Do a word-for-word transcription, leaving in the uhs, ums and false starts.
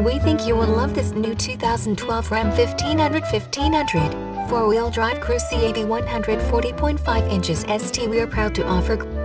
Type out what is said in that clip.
We think you will love this new two thousand twelve Ram fifteen hundred fifteen hundred four-wheel drive Cruise C A V one hundred forty point five inches S T. We are proud to offer